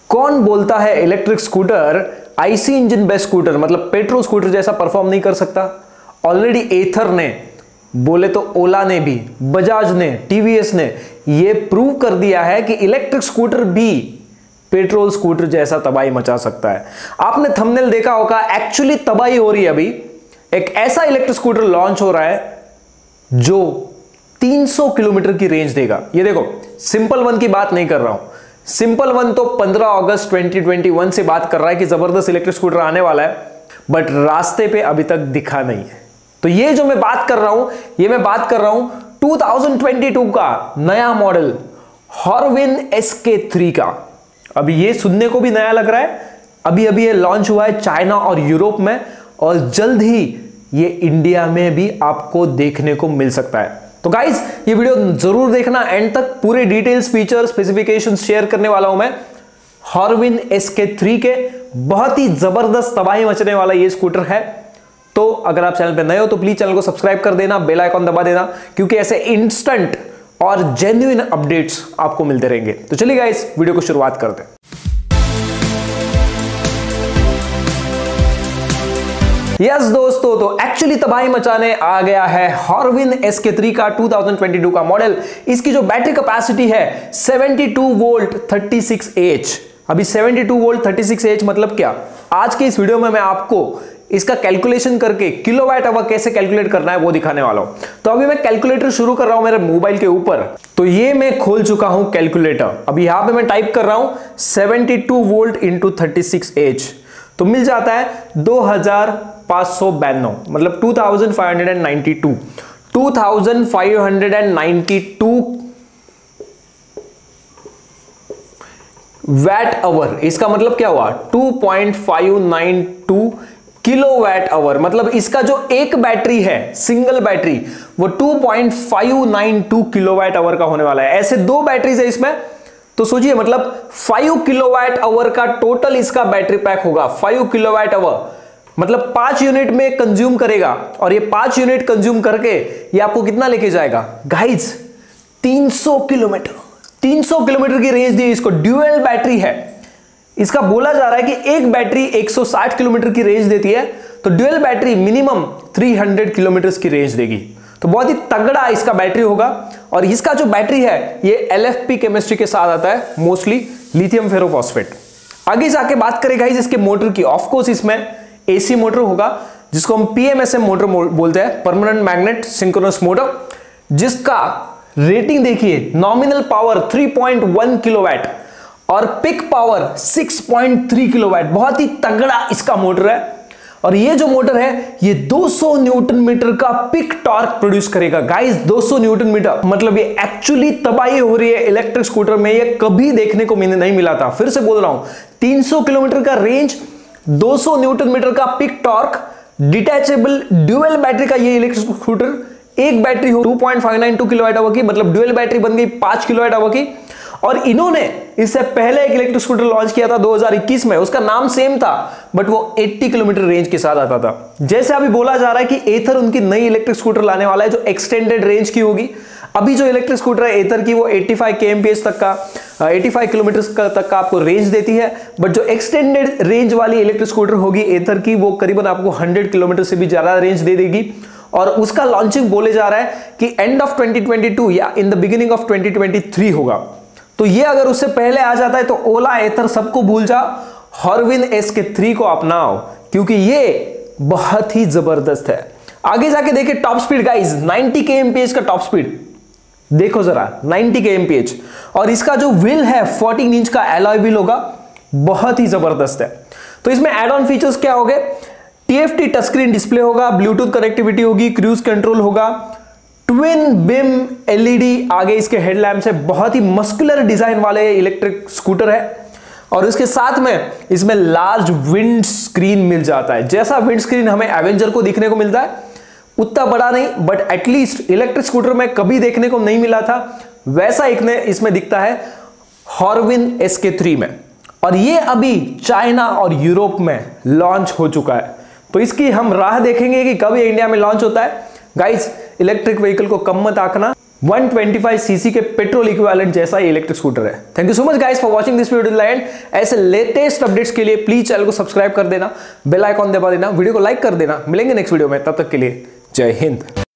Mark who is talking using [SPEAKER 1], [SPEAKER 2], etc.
[SPEAKER 1] कौन बोलता है electric scooter IC engine best scooter मतलब पेट्रोल स्कूटर जैसा परफॉर्म नहीं कर सकता? ऑलरेडी एथर ने, बोले तो ओला ने भी, बजाज ने, टीवीएस ने ये प्रूव कर दिया है कि इलेक्ट्रिक स्कूटर भी पेट्रोल स्कूटर जैसा तबाही मचा सकता है। आपने थंबनेल देखा होगा, एक्चुअली तबाही हो रही है। अभी एक ऐसा इलेक्ट्रिक स्कूटर लॉन्च हो रहा है जो 300 किलोमीटर की रेंज देगा। ये देखो, सिंपल वन की बात नहीं कर रहा हूं। सिंपल वन तो 15 अगस्त 2021 से बात कर रहा है कि जबरदस्त इलेक्ट्रिक स्कूटर आने वाला है, बट रास्ते पे अभी तक दिखा नहीं है। तो ये जो मैं बात कर रहा हूं, ये मैं बात कर रहा हूं 2022 का नया मॉडल हॉरविन SK3 का। अभी ये सुनने को भी नया लग रहा है। अभी अभी ये लॉन्च हुआ है चाइना और यूरोप में, और जल्द ही ये इंडिया में भी आपको देखने को मिल सकता है। तो गाइस, ये वीडियो जरूर देखना एंड तक। पूरे डिटेल्स, फीचर, स्पेसिफिकेशंस शेयर करने वाला हूं मैं। हॉरविन SK3 के बहुत ही जबरदस्त तबाही मचने वाला ये स्कूटर है। तो अगर आप चैनल पे नए हो तो प्लीज चैनल को सब्सक्राइब कर देना, बेल आइकॉन दबा देना, क्योंकि ऐसे इंस्टेंट और जेन्युइन अपडेट्स आपको मिलते रहेंगे। तो चलिए गाइस, वीडियो को शुरुआत करते हैं। यस दोस्तों, तो एक्चुअली तबाही मचाने आ गया है हॉरविन SK3 का 2022 का मॉडल। इसकी जो बैटरी कैपेसिटी है 72 वोल्ट 36H। अभी 72 वोल्ट 36H मतलब क्या? आज के इस वीडियो में मैं आपको इसका कैलकुलेशन करके किलोवाट आवर कैसे कैलकुलेट करना है वो दिखाने वाला हूं। तो अभी मैं कैलकुलेटर शुरू कर रहा हूं मेरे मोबाइल के ऊपर। तो ये मैं खोल चुका हूं कैलकुलेटर। अभी यहां पे मैं टाइप कर रहा हूं 72 वोल्ट इंटू 36H, तो मिल जाता है 2592 मतलब 2592 वैट आवर। इसका मतलब क्या हुआ? 2.592 किलोवाट आवर। मतलब इसका जो एक बैटरी है, सिंगल बैटरी, वो 2.592 किलोवाट आवर का होने वाला है। ऐसे दो बैटरीज है इसमें, तो सोचिए मतलब 5 किलोवाट आवर का टोटल इसका बैटरी पैक होगा। 5 किलोवाट आवर मतलब 5 यूनिट में कंज्यूम करेगा, और ये 5 यूनिट कंज्यूम करके ये आपको कितना लेके जाएगा गाइज? 300 किलोमीटर। 300 किलोमीटर की रेंज दी इसको। ड्यूअल बैटरी है। इसका बोला जा रहा है कि एक बैटरी 160 किलोमीटर की रेंज देती है, तो ड्यूअल बैटरी मिनिमम 300 किलोमीटर की रेंज देगी। तो बहुत ही तगड़ा इसका बैटरी होगा। और इसका जो बैटरी है ये LFP केमिस्ट्री के साथ आता है, मोस्टली लिथियम फेरोफॉस्फेट। आगे जाके बात करें गाइस इसके मोटर की। ऑफकोर्स इसमें AC मोटर होगा, जिसको हम PMSM मोटर बोलते हैं, परमानेंट मैग्नेट सिंक्रोनस मोटर, जिसका रेटिंग देखिए, नॉमिनल पावर 3.1 किलोवाट और पिक पावर 6.3 किलोवाट। बहुत ही तगड़ा इसका मोटर है। और ये जो मोटर है ये 200 न्यूटन मीटर का पिक टॉर्क प्रोड्यूस करेगा गाइस। 200 न्यूटन मीटर मतलब ये एक्चुअली तबाही हो रही है इलेक्ट्रिक स्कूटर में। ये कभी देखने को नहीं मिला था। फिर से बोल रहा हूं, 300 किलोमीटर का रेंज, 200 न्यूटन मीटर का peak torque, detachable dual battery का ये इलेक्ट्रिक स्कूटर। एक बैटरी हो 2.592 किलोवाट आवर की, मतलब ड्यूअल बैटरी बन गई 5 किलोवाट आवर की। और इन्होंने इससे पहले एक इलेक्ट्रिक स्कूटर लॉन्च किया था 2021 में, उसका नाम सेम था, बट वो 80 किलोमीटर रेंज के साथ आता था। जैसे अभी बोला जा रहा है कि एथर उनकी नई इलेक्ट्रिक स्कूटर लाने वाला है जो एक्सटेंडेड रेंज की होगी। अभी जो इलेक्ट्रिक स्कूटर है एथर की, वो 85 kmph तक का 85 किलोमीटर तक का आपको रेंज देती है, बट जो एक्सटेंडेड रेंज वाली इलेक्ट्रिक स्कूटर होगी एथर की, वो करीबन आपको 100 किलोमीटर से भी ज्यादा रेंज दे देगी। और उसका लॉन्चिंग बोले जा रहा है कि एंड ऑफ 2022 या इन द बिगिनिंग ऑफ 2023 होगा। तो ये अगर उससे पहले आ जाता है तो ओला एथर सबको भूल जाओ, हॉरविन SK3 को अपनाओ, क्योंकि ये बहुत ही जबरदस्त है। आगे जाके देखिए टॉप स्पीड गाइस, 90 kmph का टॉप स्पीड देखो जरा, 90 kmph। और इसका जो व्हील है 14 इंच का एलॉय व्हील होगा, बहुत ही जबरदस्त है। तो इसमें एड ऑन फीचर्स क्या हो गए? TFT टच स्क्रीन डिस्प्ले होगा, ब्लूटूथ कनेक्टिविटी होगी, क्रूज कंट्रोल होगा, ट्विन बिम LED आगे इसके हेडलैम्प से। बहुत ही मस्कुलर डिजाइन वाले इलेक्ट्रिक स्कूटर है। और इसके साथ में इसमें लार्ज विंड स्क्रीन मिल जाता है। जैसा विंड स्क्रीन हमें एवेंजर को दिखने को मिलता है, उतना बड़ा नहीं, बट एटलीस्ट इलेक्ट्रिक स्कूटर में कभी देखने को नहीं मिला था, वैसा इसमें दिखता है हॉरविन SK3 में। और ये अभी चाइना और यूरोप में लॉन्च हो चुका है। तो इसकी हम राह देखेंगे कि कब ये इंडिया में लॉन्च होता है। गाइस, इलेक्ट्रिक व्हीकल को कम मत आंकना, 125 सीसी के पेट्रोल इक्विवेलेंट जैसा इलेक्ट्रिक स्कूटर है। Thank you so much guys for watching this video till the end. ऐसे लेटेस्ट अपडेट्स के लिए प्लीज चैनल को सब्सक्राइब कर देना, बेल आइकॉन दबा देना, वीडियो को लाइक कर देना। मिलेंगे नेक्स्ट वीडियो में, तब तक के लिए जय हिंद।